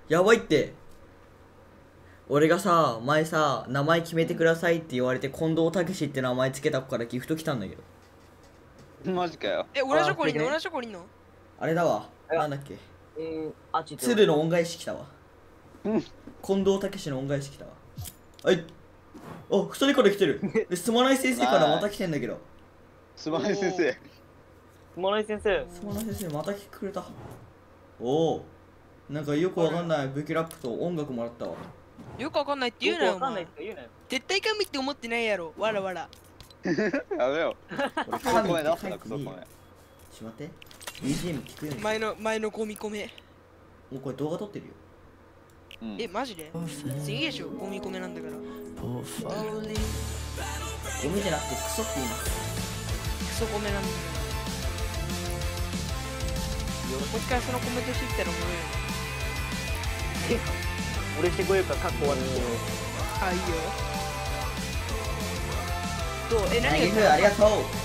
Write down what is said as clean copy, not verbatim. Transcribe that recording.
やばいって。俺がさ、前さ、名前決めてくださいって言われて、近藤武史って名前つけた子からギフト来たんだけど。 マジかよ。 え、同じとこにいんの？同じとこにいんの？ あれだわ。 いやなんだっけ。 あっち行って鶴の恩返し来たわ。 うん。 近藤武史の恩返し来たわ。はい。あ、二人から来てる。で、すまない先生からまた来てんだけど。 すまない先生。 すまない先生。 すまない先生、また来てくれた。おお。なんかよくわかんない武器ラップと音楽もらったわ。 よくわかんないって言うなよ、お前わかんないって。言うなよ。 絶対神って思ってないやろ。わらわら。 やめよ。 俺、 クソ声出すな、 書いてねえよ。 クソ声。 ちょっと待って。BGM 聞くよね。 前のゴミコメ。 もうこれ動画撮ってるよ。 うんえ、マジで？次でしょ、ゴミコメなんだから。 ゴミじゃなくてクソって言います。 クソコメなんだから。もう一回そのコメントしてきたらおもろいよね。 俺してこようか、かっこ悪い。 あ、いいよ。どう？え、何がナイフありがとう。